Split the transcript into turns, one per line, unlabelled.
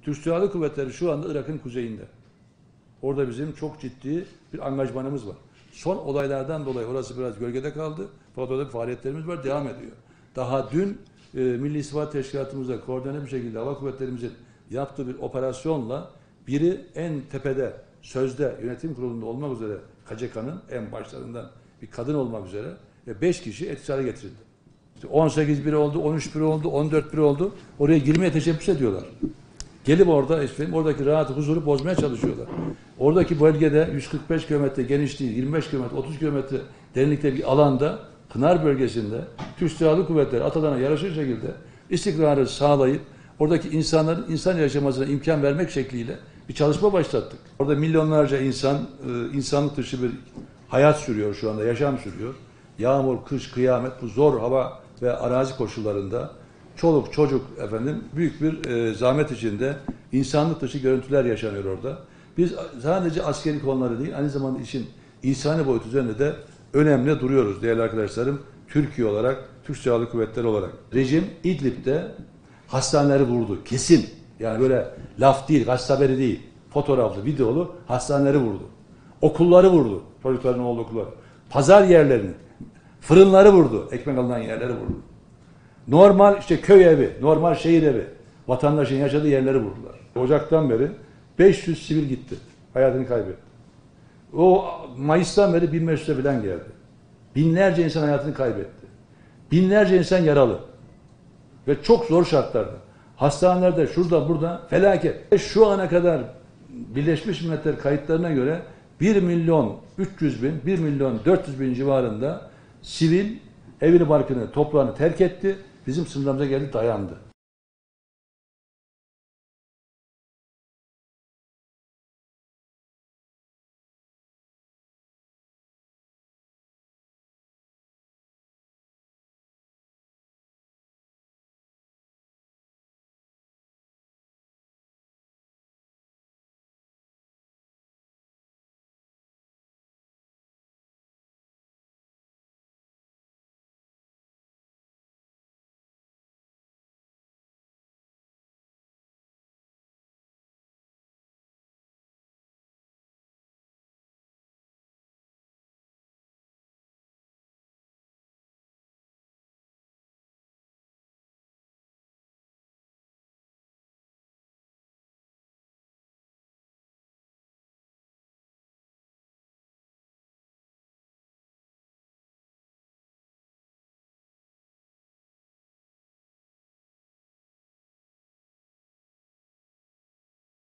Türk Silahlı Kuvvetleri şu anda Irak'ın kuzeyinde. Orada bizim çok ciddi bir angajmanımız var. Son olaylardan dolayı orası biraz gölgede kaldı. Fakat orada faaliyetlerimiz var, devam ediyor. Daha dün Milli İstihbarat Teşkilatımızla koordine bir şekilde hava kuvvetlerimizin yaptığı bir operasyonla biri en tepede, sözde yönetim kurulunda olmak üzere KCK'nın en başlarından bir kadın olmak üzere 5 kişi etkisiz hale getirildi. İşte 18 biri oldu, 13 biri oldu, 14 biri oldu. Oraya girmeye teşebbüs ediyorlar. Gelip orada oradaki rahat huzuru bozmaya çalışıyorlar. Oradaki bölgede 145 kilometre genişliği, 25 kilometre, 30 kilometre derinlikte bir alanda Pınar bölgesinde Türk Silahlı Kuvvetleri Atalan'a yaraşır şekilde istikrarı sağlayıp oradaki insanların insan yaşamasına imkan vermek şekliyle bir çalışma başlattık. Orada milyonlarca insan insanlık dışı bir hayat sürüyor şu anda, yaşam sürüyor. Yağmur, kış, kıyamet bu zor hava ve arazi koşullarında çoluk çocuk büyük bir zahmet içinde insanlık dışı görüntüler yaşanıyor orada. Biz sadece askeri konuları değil, aynı zamanda işin insani boyutu üzerinde de önemli duruyoruz değerli arkadaşlarım. Türkiye olarak, Türk Silahlı Kuvvetleri olarak. Rejim İdlib'de hastaneleri vurdu. Kesin. Yani böyle laf değil, gazete haberi değil. Fotoğraflı, videolu hastaneleri vurdu. Okulları vurdu. Çocukların olduğu okulları. Pazar yerlerini, fırınları vurdu. Ekmek alınan yerleri vurdu. Normal köy evi, normal şehir evi, vatandaşın yaşadığı yerleri vurdular. Ocaktan beri 500 sivil gitti. Hayatını kaybetti. O Mayıs'tan beri 1500'e falan geldi. Binlerce insan hayatını kaybetti. Binlerce insan yaralı. Ve çok zor şartlarda. Hastanelerde, şurada, burada felaket. Şu ana kadar Birleşmiş Milletler kayıtlarına göre 1 milyon 300 bin, 1 milyon 400 bin civarında sivil evini, barkını, toprağını terk etti. Bizim sınırlarımıza geldi, dayandı.